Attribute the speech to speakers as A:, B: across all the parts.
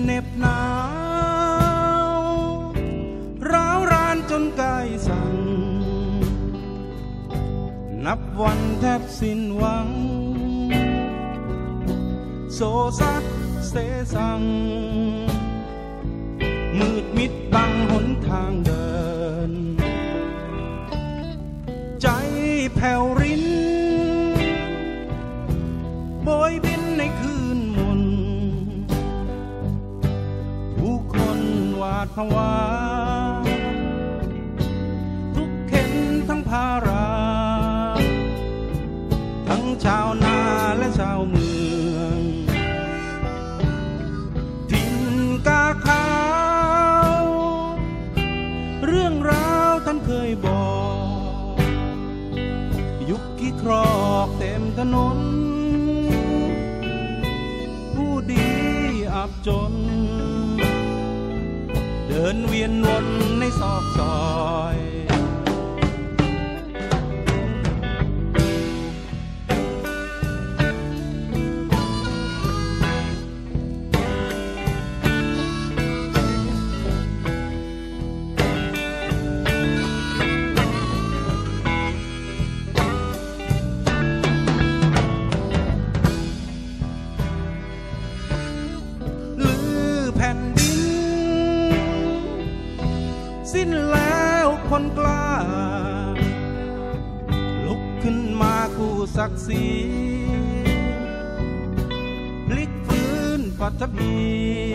A: เหน็บหนาวร้าวรานจนกายสั่นนับวันแทบสิ้นหวังโซซัดเสสังมืดมิดบังหนทางเดินใจแผ่วรินโบยบินในคืนมนผู้คนหวาดผวาทุกเข็นทั้งภาราทั้งชาวนาและชาวเมืองถิ่นกาขาวเรื่องราวท่านเคยบอกยุคขี้ครอกเต็มถนนผู้ดีอับจนเดินเวียนวนในซอกซอยสิ้นแล้วคนกล้าลุกขึ้นมากู้ศักดิ์ศรีพลิกฟื้นปัทภี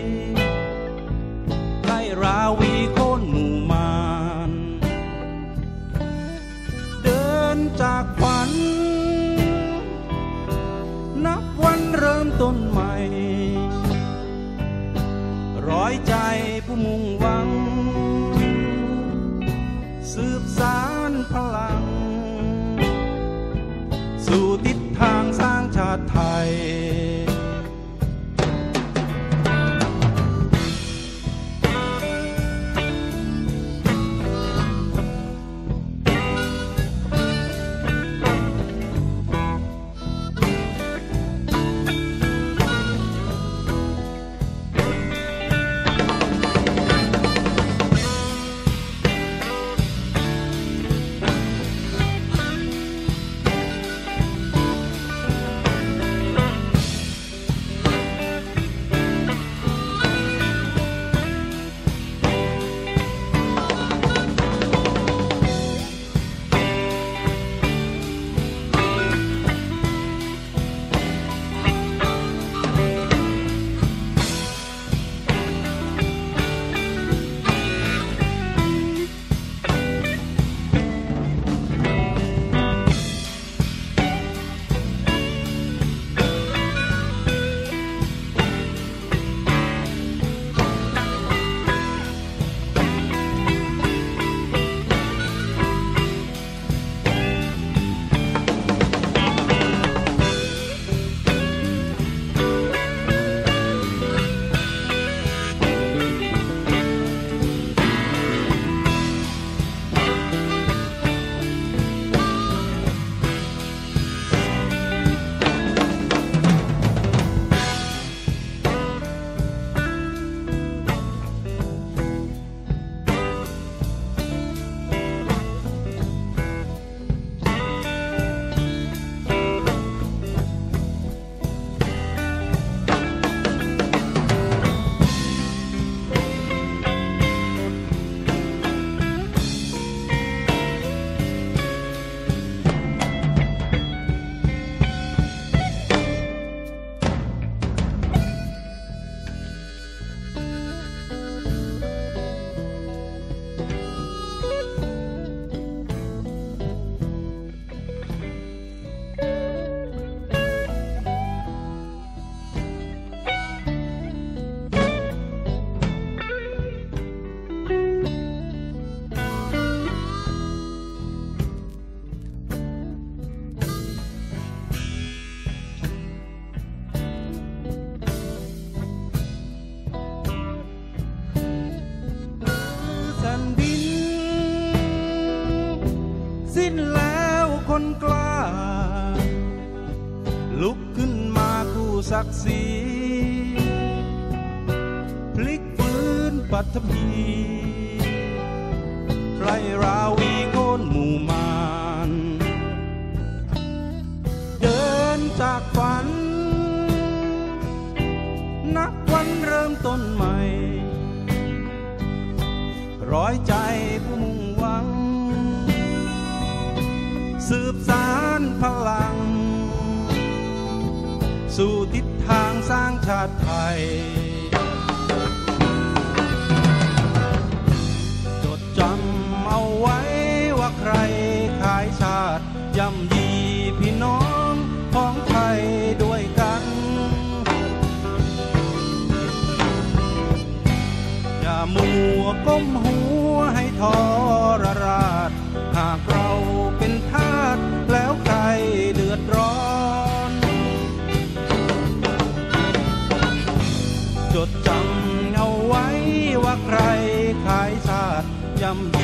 A: ไล่ราวีโค่นหมู่มารเดินจากฝันนับวันเริ่มต้นใหม่ร้อยใจผู้มุ่งหวังสืบสานพลังสู่ทิศทางสร้างชาติไทยสิ้นแล้วคนกล้าลุกขึ้นมากู้ศักดิ์ศรีปัทภีไรราวีโค่นหมู่มานเดินจากฝันนับวันเริ่มต้นใหม่ร้อยใจผู้มุ่งหวังสืบสานพลังสู่ทิศทางสร้างชาติไทยจดจำเอาไว้ว่าใครขายชาติย่ำยีพี่น้องของไทยด้วยกันอย่ามัวก้มหัวให้ทรราชหากเราเป็นทาสแล้วใครเดือดร้อนจดจำเอาไว้ว่าใครขายชาติย่ำ